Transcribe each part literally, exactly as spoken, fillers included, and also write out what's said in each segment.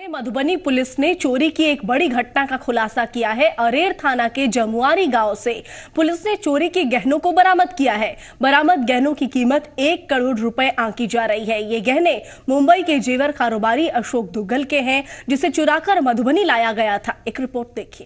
Madhubani police ने चोरी की एक बड़ी घटना का खुलासा किया है। अरेर थाना के जमुआरी गांव से पुलिस ने चोरी के गहनों को बरामद किया है। बरामद गहनों की कीमत एक करोड़ रुपए आंकी जा रही है। ये गहने मुंबई के जेवर कारोबारी अशोक दुग्गल के हैं, जिसे चुराकर मधुबनी लाया गया था। एक रिपोर्ट देखिए।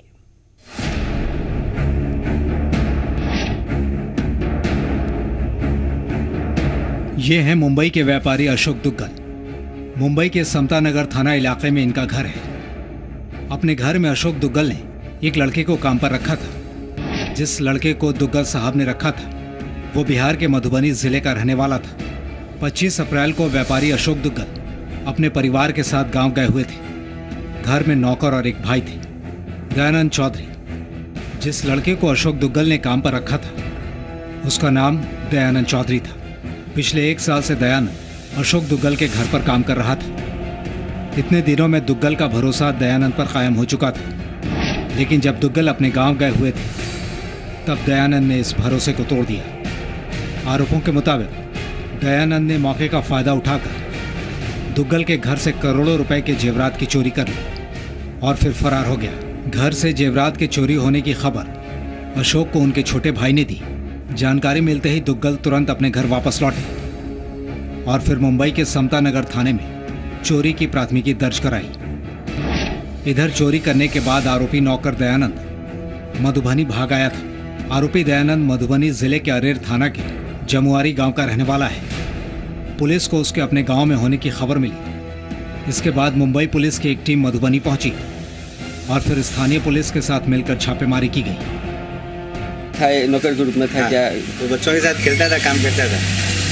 ये है मुंबई के व्यापारी अशोक दुग्गल। मुंबई के समता नगर थाना इलाके में इनका घर है। अपने घर में अशोक दुग्गल ने एक लड़के को काम पर रखा था। जिस लड़के को दुग्गल साहब ने रखा था वो बिहार के मधुबनी जिले का रहने वाला था। पच्चीस अप्रैल को व्यापारी अशोक दुग्गल अपने परिवार के साथ गांव गए हुए थे। घर में नौकर और एक भाई थे, दयानंद चौधरी। जिस लड़के को अशोक दुग्गल ने काम पर रखा था उसका नाम दयानंद चौधरी था। पिछले एक साल से दयानंद अशोक दुग्गल के घर पर काम कर रहा था। इतने दिनों में दुग्गल का भरोसा दयानंद पर कायम हो चुका था, लेकिन जब दुग्गल अपने गांव गए हुए थे तब दयानंद ने इस भरोसे को तोड़ दिया। आरोपों के मुताबिक दयानंद ने मौके का फायदा उठाकर दुग्गल के घर से करोड़ों रुपए के जेवरात की चोरी कर ली और फिर फरार हो गया। घर से जेवरात के चोरी होने की खबर अशोक को उनके छोटे भाई ने दी। जानकारी मिलते ही दुग्गल तुरंत अपने घर वापस लौटे और फिर मुंबई के समता नगर थाने में चोरी की प्राथमिकी दर्ज कराई। इधर चोरी करने के बाद आरोपी नौकर दयानंद मधुबनी भाग आया था। आरोपी दयानंद मधुबनी जिले के अरेर थाना के जमुआरी गांव का रहने वाला है। पुलिस को उसके अपने गांव में होने की खबर मिली। इसके बाद मुंबई पुलिस की एक टीम मधुबनी पहुंची और फिर स्थानीय पुलिस के साथ मिलकर छापेमारी की गई। था नौकर के रूप में था। हाँ, क्या तो बच्चों के साथ खेलता था, काम करता था।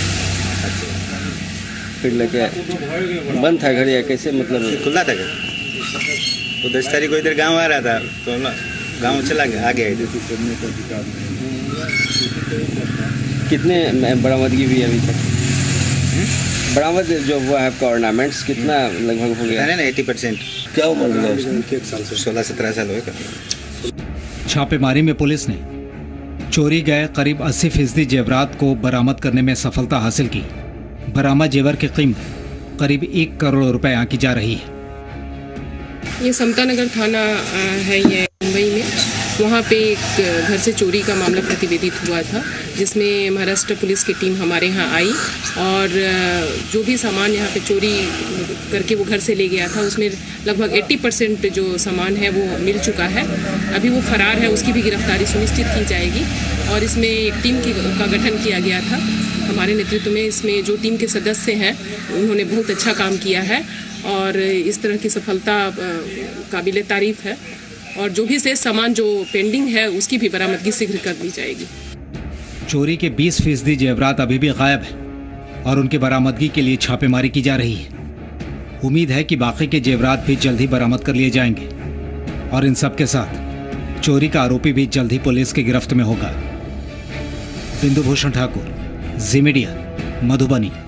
फिर लेके बंद था घर या कैसे, मतलब खुला था घर। तो दस तारीख को इधर गांव आ रहा था तो गांव चला गया, आ गया इधर। कितने बरामदगी हुई अभी तक? बरामद जो हुआ है आपका ऑर्नामेंट्स कितना लगभग हो गया? ना एटी परसेंट। क्या उम्र है उसकी? एक साल से सोलह सत्रह साल होगा। छापेमारी में पुलिस ने चोरी गए करीब अस्सी फीसदी जेवरात को बरामद करने में सफलता हासिल की। बरामद जेवर की कीमत करीब एक करोड़ रुपए आंकी जा रही है। ये समता नगर थाना है ये मुंबई में। वहाँ पे एक घर से चोरी का मामला प्रतिवेदित हुआ था, जिसमें महाराष्ट्र पुलिस की टीम हमारे यहाँ आई और जो भी सामान यहाँ पे चोरी करके वो घर से ले गया था उसमें लगभग अस्सी परसेंट जो सामान है वो मिल चुका है। अभी वो फरार है, उसकी भी गिरफ्तारी सुनिश्चित की जाएगी और इसमें एक टीम की का गठन किया गया था हमारे नेतृत्व में। इसमें जो टीम के सदस्य हैं उन्होंने बहुत अच्छा काम किया है और इस तरह की सफलता काबिले तारीफ है और जो भी शेष सामान जो पेंडिंग है उसकी भी बरामदगी शीघ्र कर दी जाएगी। चोरी के बीस फीसदी जेवरात अभी भी गायब है और उनकी बरामदगी के लिए छापेमारी की जा रही है। उम्मीद है कि बाकी के जेवरात भी जल्द ही बरामद कर लिए जाएंगे और इन सब के साथ चोरी का आरोपी भी जल्द ही पुलिस की गिरफ्त में होगा। बिंदुभूषण ठाकुर, जी मीडिया, मधुबनी।